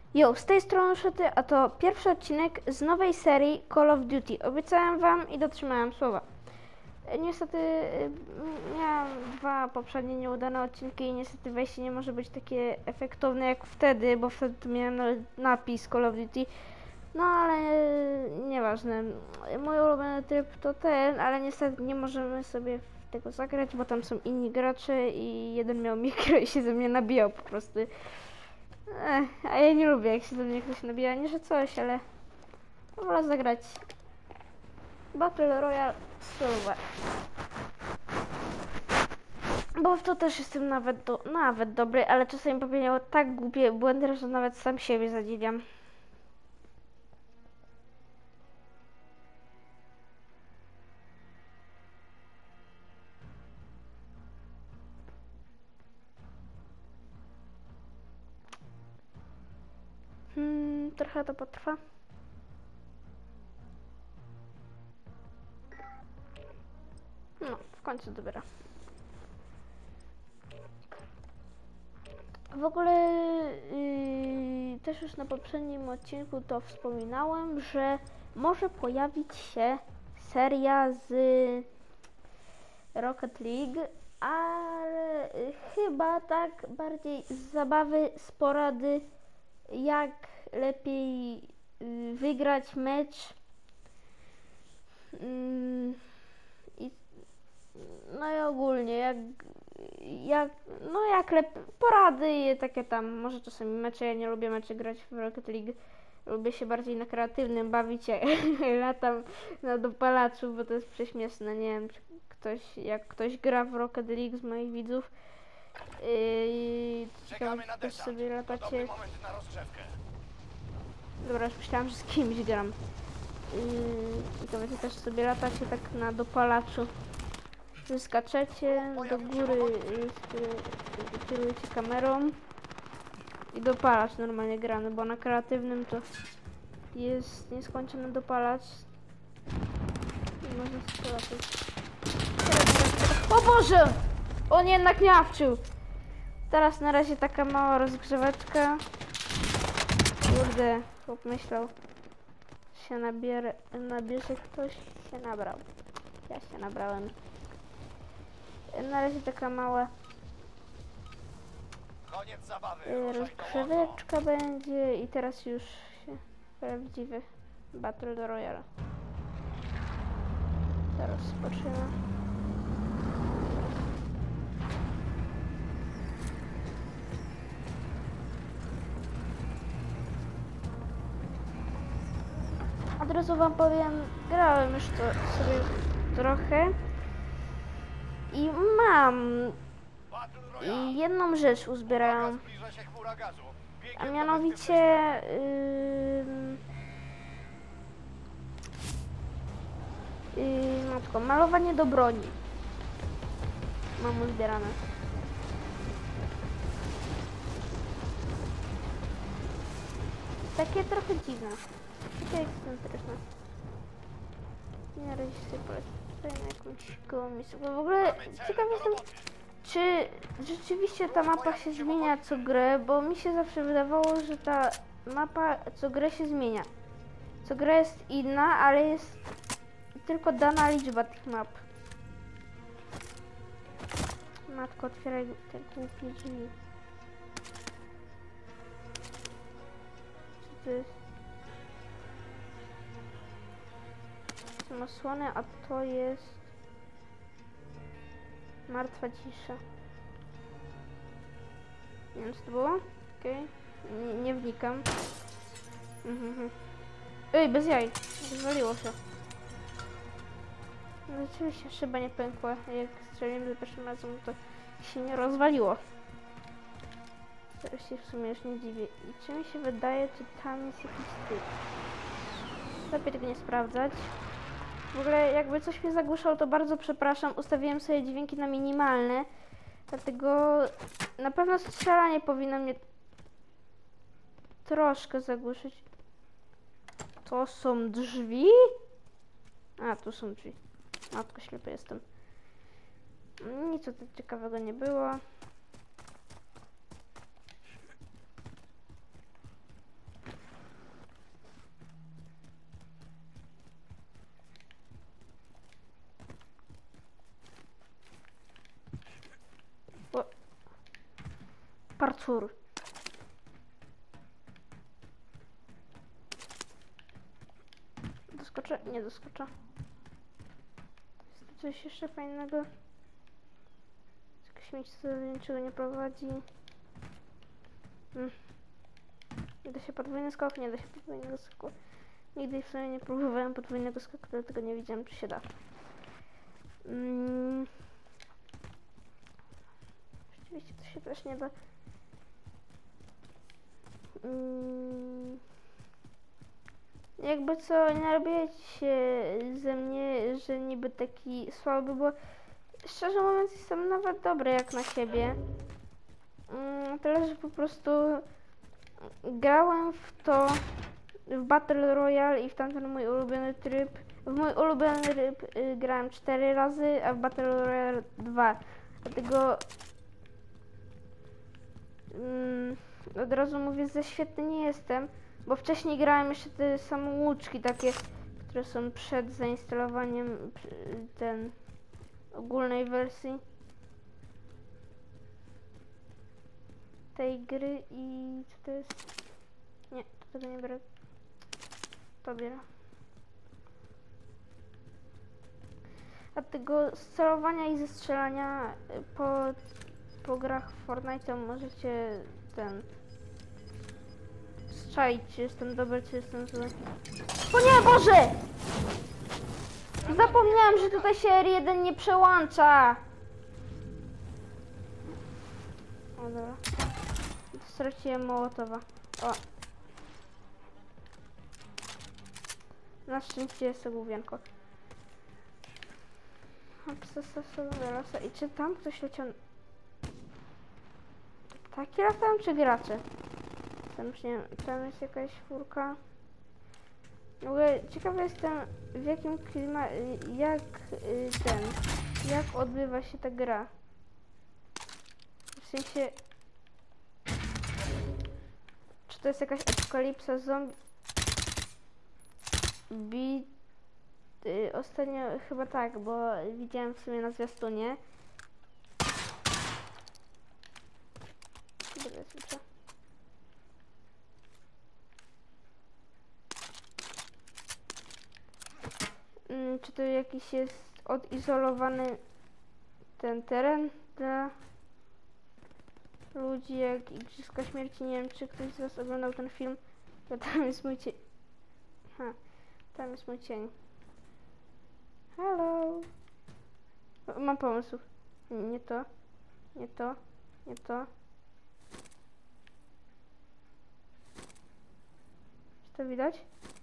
Jo, z tej strony Szoty, a to pierwszy odcinek z nowej serii Call of Duty. Obiecałem wam i dotrzymałem słowa. Niestety miałam dwa poprzednie nieudane odcinki i niestety wejście nie może być takie efektowne jak wtedy, bo wtedy to miałem nawet napis Call of Duty. No ale nieważne. Mój ulubiony tryb to ten, ale niestety nie możemy sobie w tego zagrać, bo tam są inni gracze i jeden miał mikro i się ze mnie nabijał po prostu. A ja nie lubię, jak się do mnie ktoś nabija, nie że coś, ale wolę zagrać Battle Royale solowe. Bo w to też jestem nawet dobry, ale czasami popełniam tak głupie błędy, że nawet sam siebie zadziwiam. Trochę to potrwa. No, w końcu dobiera. W ogóle też już na poprzednim odcinku to wspominałem, że może pojawić się seria z Rocket League, ale chyba tak bardziej z zabawy, z porady, jak lepiej wygrać mecz. No i ogólnie, porady i takie tam, może czasami mecze, ja nie lubię meczy grać w Rocket League, lubię się bardziej na kreatywnym bawić, jak latam na dopalaczu, bo to jest prześmieszne, nie wiem, czy jak ktoś gra w Rocket League z moich widzów, to też sobie latacie. Dobra, już myślałam, że z kimś gram. I to wy też sobie latacie tak na dopalaczu. Wyskaczecie do góry, kierujecie kamerą i dopalacz normalnie grany, bo na kreatywnym to jest nieskończony dopalacz i można sobie latać. O Boże! On jednak nie awczył! Teraz na razie taka mała rozgrzeweczka. Kurde, chłop myślał, się nabierze ktoś, się nabrał. Ja się nabrałem. Na razie taka mała rozgrzeweczka będzie i teraz już się prawdziwy Battle Royale. Zaraz rozpoczyna. Od razu wam powiem, grałem już to sobie trochę i mam jedną rzecz uzbierałem, a mianowicie malowanie do broni mam uzbierane. Takie trochę dziwne, takie ekscentryczne. Na razie sobie polecę na jakąś gołą miejscówkę. W ogóle ciekaw jestem, czy rzeczywiście ta mapa się zmienia co grę, bo mi się zawsze wydawało, że ta mapa co grę się zmienia. Co gra jest inna, ale jest tylko dana liczba tych map. Matko, otwieraj te głupie drzwi. Co to jest? Są osłony, a to jest martwa cisza. Nie wiem co to było? Okej. Nie wnikam. Ej, bez jaj. Zwaliło się. No rzeczywiście szyba nie pękła. Jak strzeliłem za pierwszym razem, to się nie rozwaliło. Teraz się w sumie już nie dziwię. I czy mi się wydaje, czy tam jest jakiś typ? Lepiej tego nie sprawdzać. W ogóle jakby coś mnie zagłuszał, to bardzo przepraszam. Ustawiłem sobie dźwięki na minimalne. Dlatego na pewno strzelanie powinno mnie troszkę zagłuszyć. To są drzwi? A, tu są drzwi. Matko, ślepy jestem. Nic tu ciekawego nie było. parkour. Doskoczę? Nie doskoczę. Jest tu coś jeszcze fajnego? Jakieś miejsce do niczego nie prowadzi. Nie da się podwójny skok? Nie da się podwójnego skoku. Nigdy w sumie nie próbowałem podwójnego skoku, dlatego nie wiedziałem, czy się da. Rzeczywiście to się też nie da. Jakby co, nie robię się ze mnie, że niby taki słaby, bo szczerze mówiąc jestem nawet dobry jak na siebie. Tyle, że po prostu grałem w to, w Battle Royale i w tamten mój ulubiony tryb. W mój ulubiony tryb grałem 4 razy, a w Battle Royale 2. Dlatego od razu mówię, że świetny nie jestem, bo wcześniej grałem jeszcze te samouczki takie, które są przed zainstalowaniem ogólnej wersji tej gry i co to jest? Nie, to tego nie biorę. To biorę. A tego sterowania i zestrzelania po grach w Fortnite możecie strzelić, czy jestem dobry, czy jestem zły. O nie, Boże! Zapomniałem, że tutaj się R1 nie przełącza. O dobra. Straciłem Mołotowa. O. Na szczęście jest to główienko. I czy tam ktoś leciał? Taki latają czy gracze? Tam już nie wiem, tam jest jakaś czwórka. W ogóle ciekawy jestem w jakim klimacie, jak odbywa się ta gra. W sensie, czy to jest jakaś apokalipsa zombie? Ostatnio chyba tak, bo widziałem w sumie na zwiastunie. Czy to jakiś jest odizolowany ten teren dla ludzi jak Igrzyska Śmierci? Nie wiem, czy ktoś z was oglądał ten film, bo tam jest mój cień. Tam jest mój cień. Hello. Mam pomysł. Nie to. Nie to. Nie to. Czy to widać?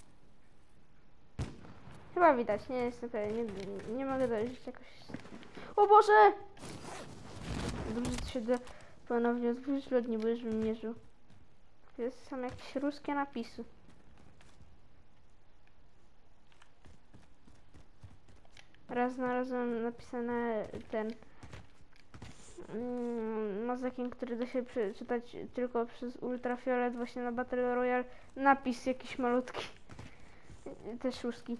Chyba widać, nie jestem pewien. Nie mogę dojrzeć jakoś. O Boże! Dobrze, to się da ponownie odwrócić lod, nie będziesz mierzył. To jest sam jakieś ruskie napisy. Raz znalazłem napisane mazakiem, który da się przeczytać tylko przez ultrafiolet właśnie na Battle Royale. Napis jakiś malutki. Też ruski.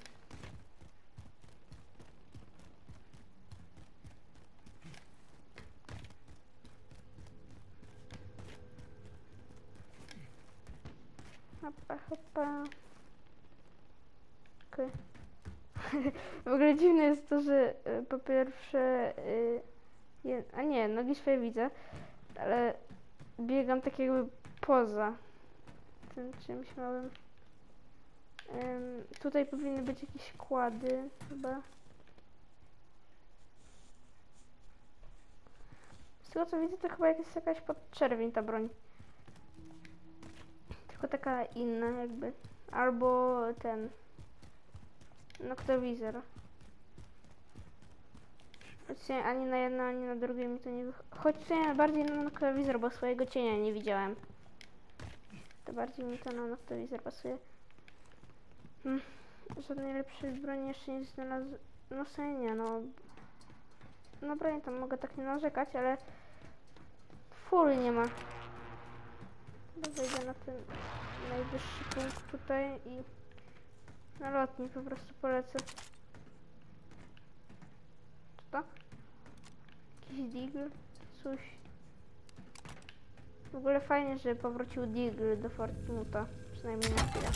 Hopa, hopa. Okay. W ogóle dziwne jest to, że po pierwsze a nie, nogi swoje widzę, ale biegam tak jakby poza tym czymś małym. Tutaj powinny być jakieś kłady chyba. Z tego co widzę, to chyba jest jakaś podczerwień ta broń. Tylko taka inna jakby. Albo noktowizor. Choć ani na jedno, ani na drugie mi to nie wychodzi. Choć bardziej na noktowizor, bo swojego cienia nie widziałem. To bardziej mi to na noktowizor pasuje. Żadnej lepszej broni jeszcze nie znalazłem. No sobie nie, no broń tam mogę tak nie narzekać, ale full nie ma. Wejdę na ten najwyższy punkt tutaj i na lotni po prostu polecę. Co to? Jakiś deagle? Coś. W ogóle fajnie, że powrócił Deagle do Fortnuta, przynajmniej na chwilę.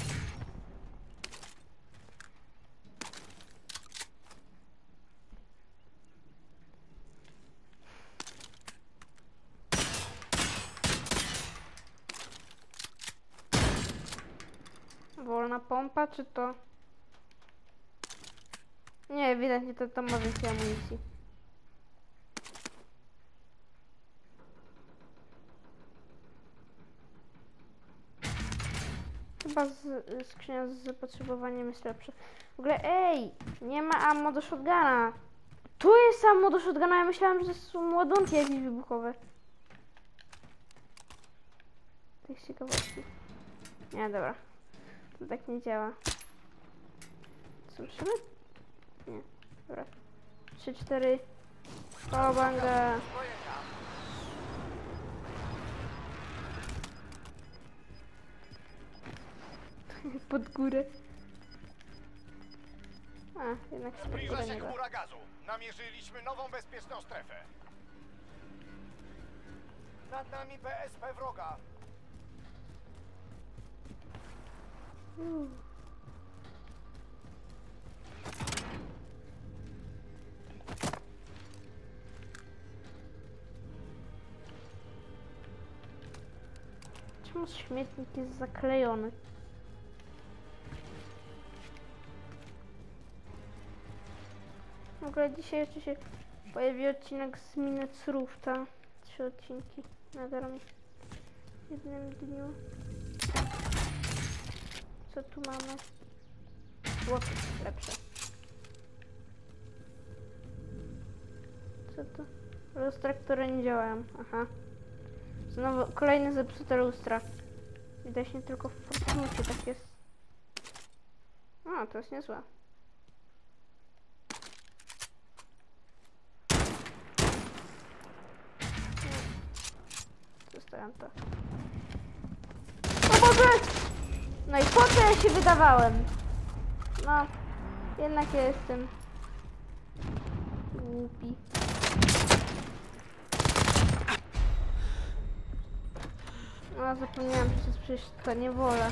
Wolna pompa, czy to? Nie, ewidentnie to ma więcej amunicji. Chyba skrzynia z zapotrzebowaniem jest lepsza. W ogóle, ej! Nie ma ammo do shotguna. Tu jest ammo do shotguna, ja myślałam, że to są ładunki jakieś wybuchowe. Tak z ciekawości. Nie, dobra. To tak nie działa. Słyszymy? Nie, dobra. 3, 4. O, banga. Pod górę. A, jednak się pod Zbliża górę się nie da. chmura gazu. Namierzyliśmy nową bezpieczną strefę. Nad nami BSP wroga. Czemu śmietnik jest zaklejony? W ogóle dzisiaj jeszcze się pojawi odcinek z Minecrafta. 3 odcinki nagram w jednym dniu. Co tu mamy? Złoty, lepsze. Co to? Lustra, które nie działają. Aha. Znowu kolejne zepsute lustra. Widać nie tylko w Fortnucie tak jest. O, to jest niezłe. Zostawiam to. O Boże! No i po co ja się wydawałem? No, jednak ja jestem głupi. No, zapomniałam, że to jest przecież ta niewola.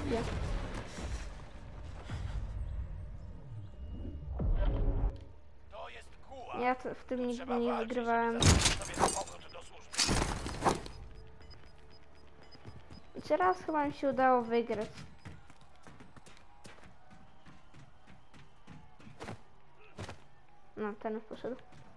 To jest guła. Ja to w tym nigdy Trzeba nie walczyć, wygrywałem. żeby zabrać sobie powrót do służby. I teraz chyba mi się udało wygrać. No, ten już poszedł.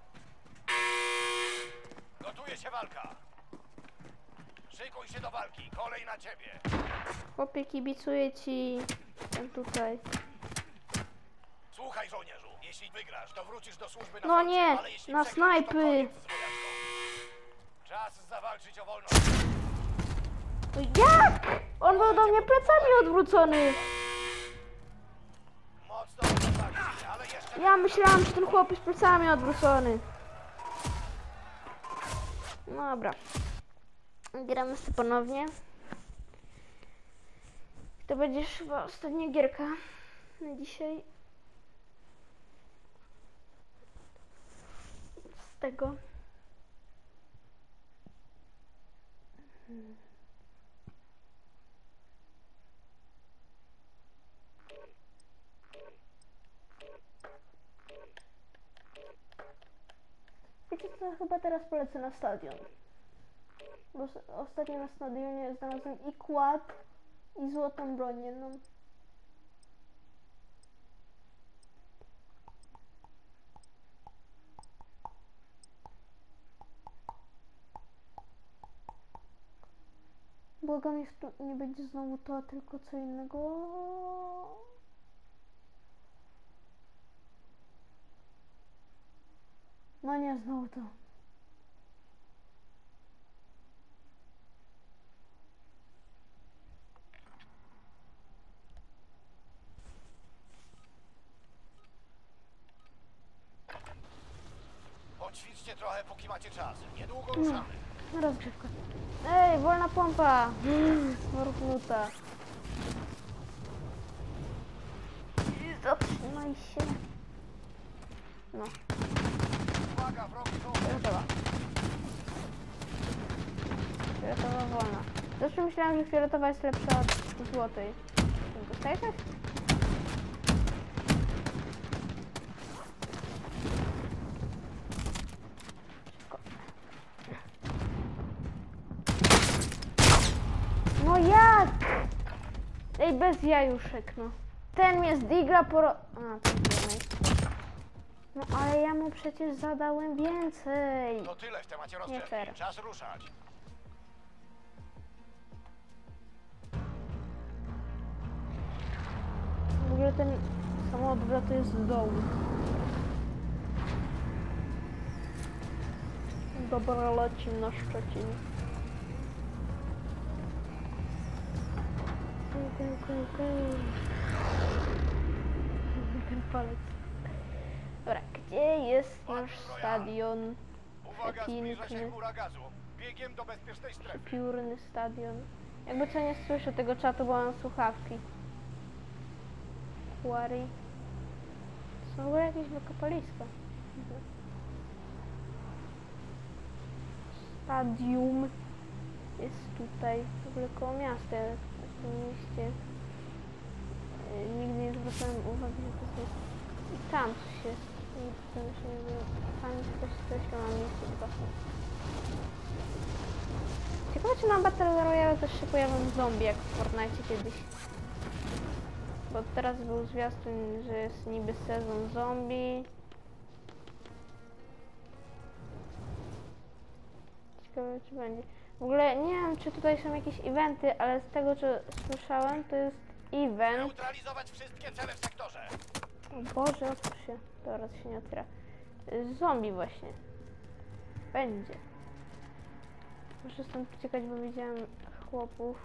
Gotuje się walka. Szykuj się do walki. Kolej na ciebie. Chłopie, kibicuję ci. Ten tutaj. Słuchaj, żołnierzu. Jeśli wygrasz, to wrócisz do służby na No froncie, nie, ale jeśli na przegrasz, to snajpy. koniec z wojaczką. Czas zawalczyć o wolność. No jak? On był do mnie plecami odwrócony. Mocno walczyć, ale jeszcze... Ja myślałam, że ten chłop jest plecami odwrócony. No dobra. Gramy sobie ponownie. To będzie już chyba ostatnia gierka na dzisiaj. Z tego. Wiecie co, chyba teraz polecę na stadion. Bo ostatnio na stadionie znalazłem i kład, i złotą broń jedną. Błagam, niech tu nie będzie znowu to, tylko co innego. No nie, znowu to. Poćwiczcie trochę, póki macie czas. Niedługo ruszamy. Rozgrzewka. Ej, wolna pompa! Fortnuta. Zatrzymaj się. No, Uwaga, wrogi żołnierz. gotowa. Fioletowa wolna. Zawsze myślałam, że fioletowa jest lepsza od złotej. Dostaję coś? Szybko. No jak? Ej, bez jajuszek, no. Ten mnie z digla A, ten jednej. No ale ja mu przecież zadałem więcej. To tyle w temacie Nie fair. rozgrzewki. Czas ruszać. W ogóle ten samochód wlatuje z dołu. Dobra, lecimy na Szczecin. Ten palec. Dobra, gdzie jest nasz stadion? Uwaga, zbliża się Piękny, chmura gazu. Biegiem do bezpiecznej strefy. piórny stadion. Jakby co, nie słyszę tego czatu, bo mam słuchawki. Quarry. Są w ogóle jakieś wykopaliska. Stadium jest tutaj, w ogóle koło miasta, w tym mieście. Nigdy nie zwracałem uwagi, że to jest... I tam coś jest. I to już nie wiem, tam coś ma miejsce chyba. Ciekawe, czy na Battle Royale też się pojawią zombie, jak w Fortnite kiedyś. Bo teraz był zwiastun, że jest niby sezon zombie. Ciekawe, czy będzie. W ogóle nie wiem, czy tutaj są jakieś eventy, ale z tego, co słyszałem, to jest event. Neutralizować wszystkie cele w sektorze. O Boże, otwórz się. Teraz się nie otwiera. Zombie właśnie. Będzie. Muszę stąd uciekać, bo widziałem chłopów.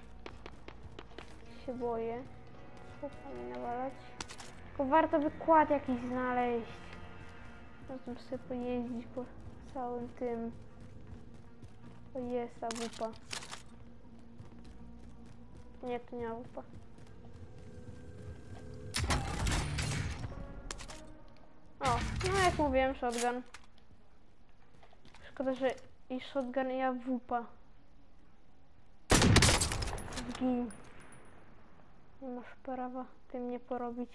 Się boję. Z chłopami nawalać. Tylko warto wykład jakiś znaleźć. Można sobie pojeździć po całym tym. O jest, a wupa. Nie, to nie wupa. O, no jak mówiłem, shotgun. Szkoda, że i shotgun i AWP. Zgin. Nie masz prawa tym nie porobić.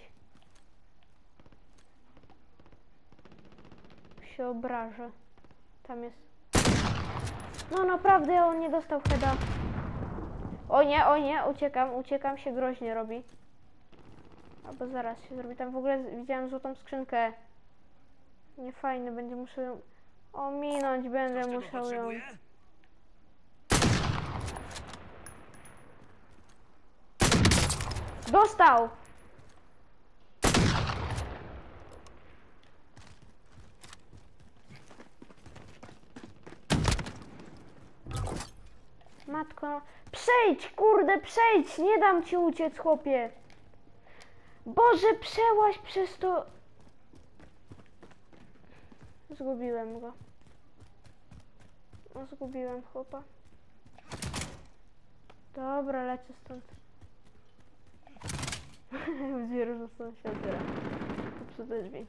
Się obrażę. Tam jest. No naprawdę on nie dostał heada. O nie, uciekam, się groźnie robi. Albo zaraz się zrobi. Tam w ogóle widziałem złotą skrzynkę. Nie fajny, będzie muszę ją ominąć, będę musiał ją. Dostał! Matko, przejdź, kurde, przejdź! Nie dam ci uciec, chłopie! Boże, przełaź przez to... Zgubiłem go. No, zgubiłem chłopa. Dobra, lecę stąd. Widzę, że stąd się otwiera. Popsute drzwi.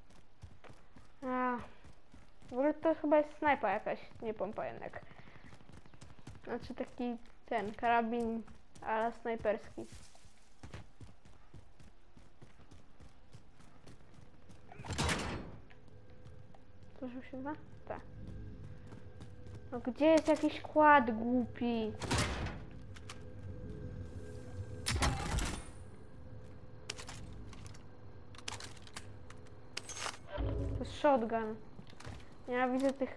A. W ogóle to chyba jest snajpa jakaś, nie pompa jednak. Znaczy taki ten karabin ala snajperski. Otworzył się dwa? Tak. No gdzie jest jakiś kład głupi? To jest shotgun. Nienawidzę tych...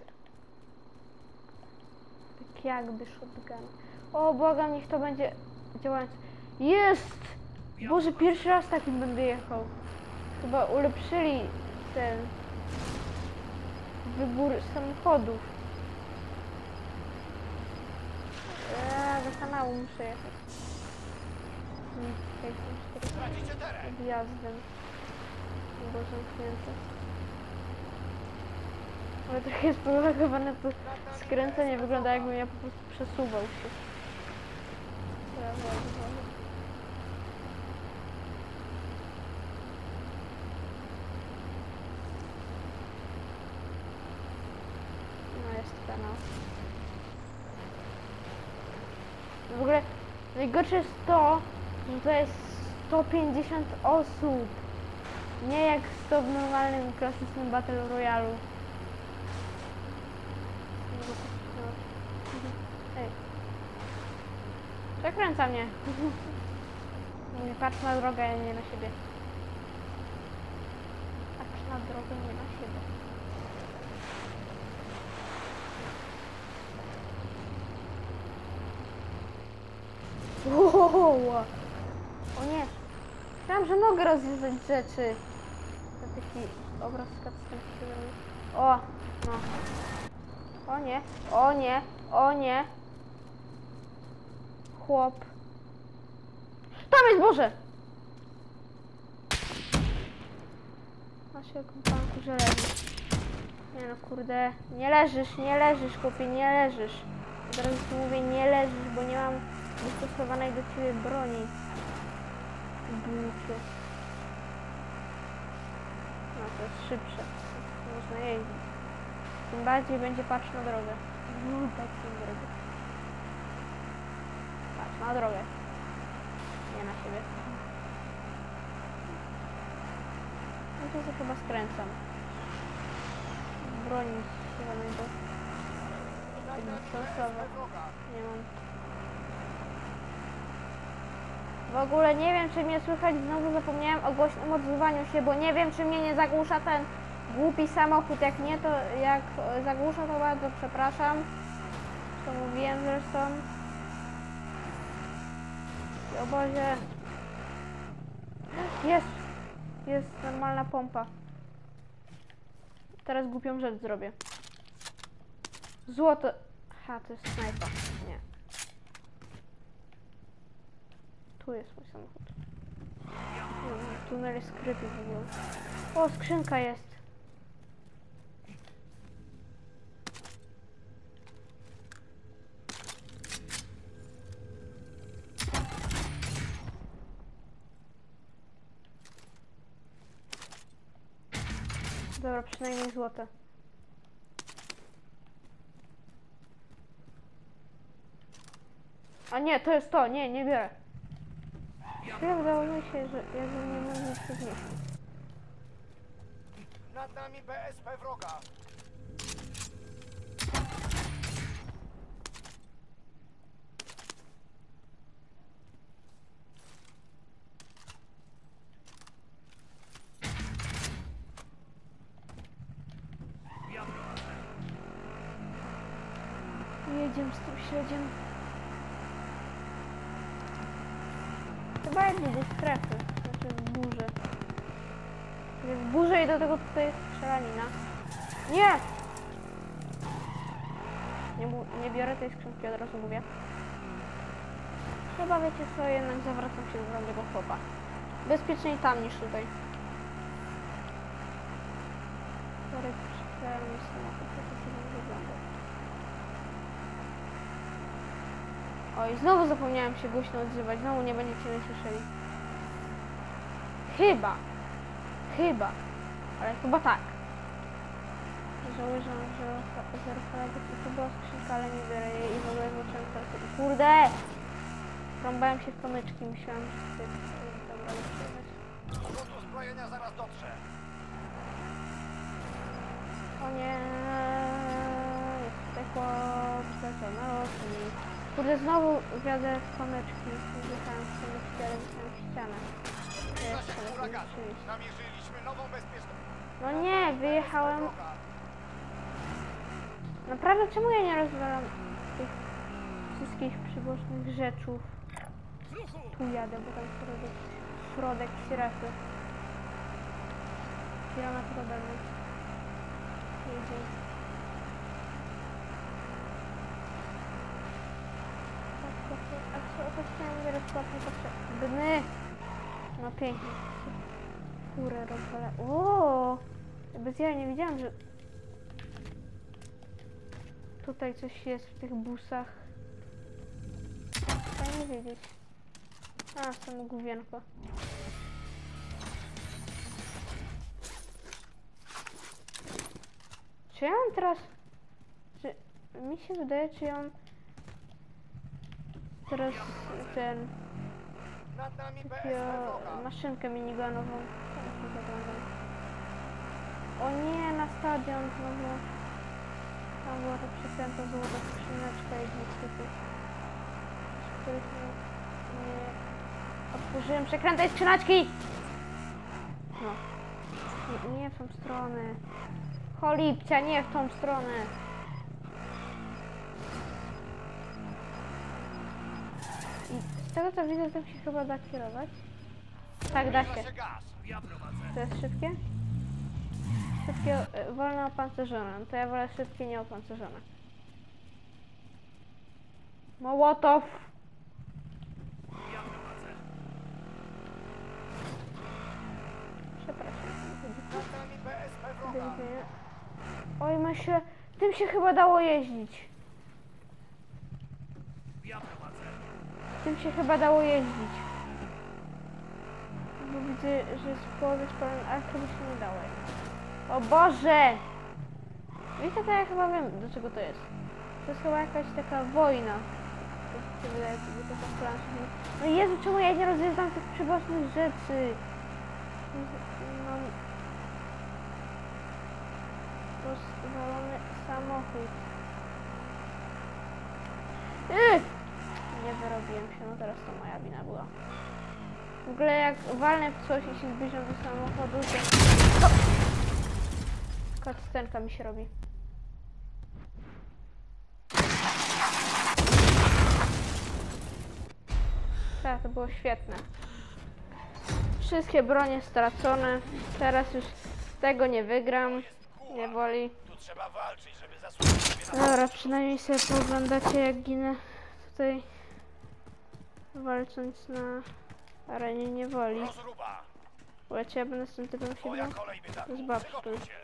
Tak jakby shotgun. O, błagam, niech to będzie działające. Jest! Boże, pierwszy raz takim będę jechał. Chyba ulepszyli ten... wybór samochodów. Do kanału muszę jechać. Tracicie teren. Odjazdem. Było zamknięte. Ale trochę jest połagowane to skręcenie. Wygląda, jakbym ja po prostu przesuwał się. Prawo, lewo. No jest kanał. W ogóle najgorsze jest to, że to jest 150 osób. Nie jak to w normalnym, klasycznym Battle Royale. Ej. Przekręca mnie. Mówi, patrz na drogę, a nie na siebie. Patrz na drogę, nie na siebie. Wow. O nie. Myślałam, że mogę rozwiązać rzeczy. To taki obraz cutscenki. O, no. O nie, o nie, o nie. Chłop. Tam jest, Boże! Na się kompanku, że leżysz. Nie no, kurde. Nie leżysz, chłopie, nie leżysz. Od razu ci mówię, nie leżysz, bo nie mam dostosowanej do ciebie broni. Bucie. No, to jest szybsze. Można jeździć. Tym bardziej będzie patrz na drogę. Patrz na drogę. Patrz na drogę. Nie na siebie. No to się chyba skręcam. Broni strzelonego. Nie mam. W ogóle nie wiem, czy mnie słychać. Znowu zapomniałem o głośnym odzywaniu się, bo nie wiem, czy mnie nie zagłusza ten głupi samochód. Jak nie, to jak zagłusza, to bardzo przepraszam. To mówiłem zresztą. I o Boże. Jest normalna pompa. Teraz głupią rzecz zrobię. Złoto. Ha, to jest snajpa. Nie. Tu jest mój samochód. Tunel jest skryty w ogóle. O, skrzynka jest. Dobra, przynajmniej złote. A nie, to jest to. Nie, nie biorę. Chwilę wydało mi się, że ja nie mogę nic podnieść. Nad nami BSP wroga. Jedziemy z tym śledziem. Chyba jedzie do strefy, znaczy w burzy. Jest w burzy i do tego tutaj jest strzelanina. Nie! Nie biorę tej skrzynki, od razu mówię. Chyba wiecie co, jednak zawracam się do tamtego chłopa. Bezpieczniej tam niż tutaj. Sorry, przyklejam mi samochód, jak to wygląda. Oj, znowu zapomniałem się głośno odzywać, znowu nie będziecie mnie słyszeli. Chyba, ale chyba tak. Żałuję, że to była skrzynka, ale nie biorę jej i w ogóle zobaczyłem teraz. Kurde! Rąbałem się w kamyczki, myślałem, że to jest dobra, nie przejechać. Rzut uzbrojenia zaraz dotrze. O nie, jest tutaj chłop, zaczął na lotni. Kurde, znowu wjadę w kamyczki, wjechałem w kamyczki, ale wjechałem w ścianę. Namierzyliśmy nową bezpieczną. No nie, wyjechałem. Naprawdę, czemu ja nie rozwalam tych wszystkich przybocznych rzeczów? Tu jadę, bo tam środek strefy. Kilometr ode mnie. Jedzie. A co chciałem teraz płatnie potrzebny? No pięknie. Furę rozwalę. O! Bez ja nie wiedziałam, że tutaj coś jest w tych busach. Fajnie wiedzieć. A, samo główienko. Czy ja mam teraz... Czy mi się wydaje, czy ja mam... teraz ten Nad nami BSP kupiła wroga. maszynkę minigunową. Tak to wygląda. O nie, na stadion znowu. Tam była ta przeklęta złota skrzyneczka i niestety, z których nie otworzyłem przeklętej skrzyneczki! No. Nie w tą stronę. Cholipcia, nie w tą stronę. I z tego co widzę, tym się chyba da kierować. Tak, da się. Gaz. Ja prowadzę. To jest szybkie? Szybkie, wolno opancerzone. No to ja wolę szybkie, nieopancerzone. Mołotow! Ja prowadzę. Przepraszam. Nad nami BSP Do wroga. widzenia. Oj, ma się... Tym się chyba dało jeździć. Ja prowadzę. Tym się chyba dało jeździć. Bo widzę, że jest w połowie spalony, ale chyba się nie dało. O Boże! Wiecie, to ja chyba wiem, do czego to jest. To jest chyba jakaś taka wojna. To się wydaje, że to taka plansza. No Jezu, czemu ja nie rozwiązam tych przybocznych rzeczy? Mam rozwalony samochód. Nie wyrobiłem się, no teraz to moja wina była. W ogóle jak walnę w coś i się zbliżam do samochodu, to... Cutscenka mi się robi. Tak, to było świetne. Wszystkie bronie stracone. Teraz już tego nie wygram. Nie woli. Tu trzeba walczyć, żeby zasłużyć sobie na... Dobra, przynajmniej sobie pooglądacie jak ginę tutaj walcząc na arenie niewoli. Rozruba. Słuchajcie, ja będę z tym typem się Twoja bił. kolej, bytaku. To jest babszka. Przygotuj się.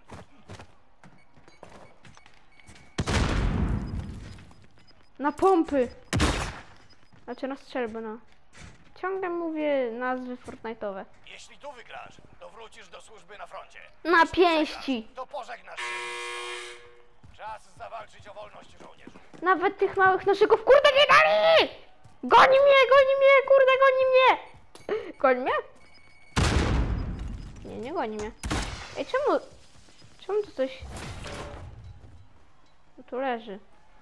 Na pompy! Znaczy na strzelbę, no. Ciągle mówię nazwy Fortnite'owe. Jeśli tu wygrasz, to wrócisz do służby na froncie. Na pięści! To pożegnasz się. Czas zawalczyć o wolność żołnierzy. Nawet tych małych noszyków, kurde, nie dali! Goni mnie, kurde, goni mnie! Goni mnie? Nie, nie goni mnie. Ej, czemu tu coś... Tu leży.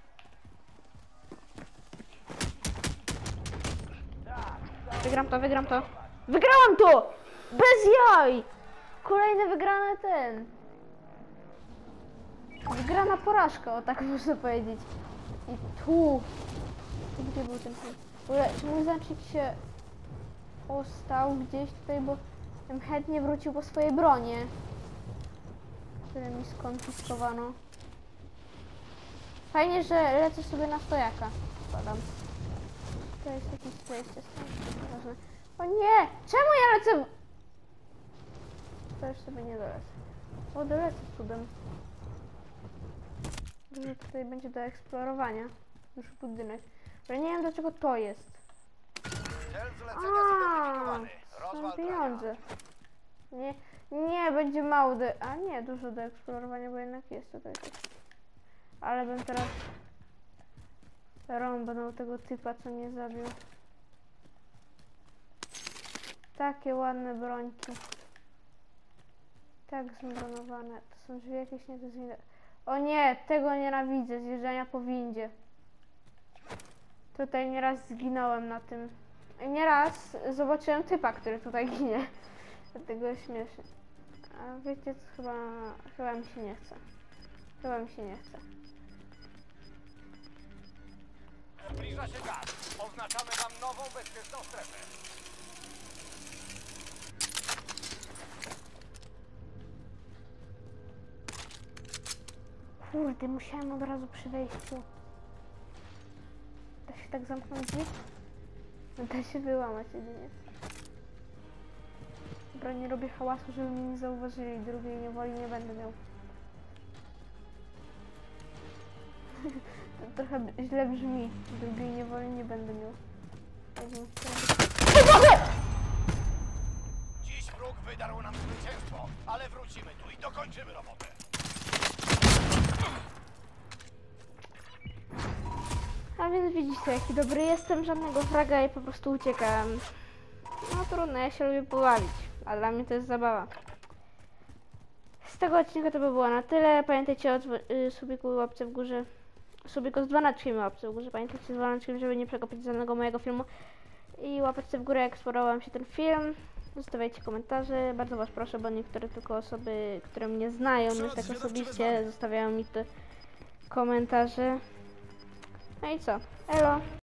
Wygram to. Wygrałam to! Bez jaj! Kolejny wygrany ten. Wygrana porażka, o tak można powiedzieć. I tu. Gdzie był ten punkt? W ogóle, czy mój znacznik się ostał gdzieś tutaj, bo bym chętnie wrócił po swoje bronie, które mi skonfiskowano. Fajnie, że lecę sobie na stojaka. Spadam. To jest jakiś przejście, ważne. O nie! Czemu ja lecę? To już sobie nie dolecę. O, dolecę cudem. Dużo tutaj będzie do eksplorowania. Już budynek. Ale nie wiem, do czego to jest. Cel zlecenia A, zidentyfikowany. są Rozwal pieniądze. Nie, będzie mało do... A nie, dużo do eksplorowania, bo jednak jest tutaj coś. Ale bym teraz rąbnął tego typa, co mnie zabił. Takie ładne brońki. Tak zbronowane. To są drzwi jakieś nie do zwiedzenia. O nie, tego nienawidzę, zjeżdżania po windzie. Tutaj nieraz zginąłem na tym. Nieraz zobaczyłem typa, który tutaj ginie. Dlatego śmiesznie. A wiecie co, chyba mi się nie chce. Zbliża się gaz. Oznaczamy wam nową, bezpieczną strefę. Kurde, musiałem od razu przy wejściu. Da się tak zamknąć drzwi? No da się wyłamać jedynie. Dobra, nie robię hałasu, żeby mnie nie zauważyli. Drugiej niewoli nie będę miał. To trochę źle brzmi. Drugiej niewoli nie będę miał. Dziś wróg wydarł nam zwycięstwo, ale wrócimy tu i dokończymy robotę. A więc widzicie, jaki dobry jestem, żadnego fraga i po prostu uciekam. No trudno, ja się lubię pobawić, a dla mnie to jest zabawa. Z tego odcinka to by było na tyle. Pamiętajcie o subiku i łapce w górze. Subiku z dzwoneczkiem i łapce w górze. Pamiętajcie z dzwoneczkiem, żeby nie przegapić żadnego mojego filmu. I łapeczce w górę, jak spodobał wam się ten film. Zostawiajcie komentarze. Bardzo was proszę, bo niektóre tylko osoby, które mnie znają już tak osobiście, zostawiają mi te komentarze. No i co? Elo!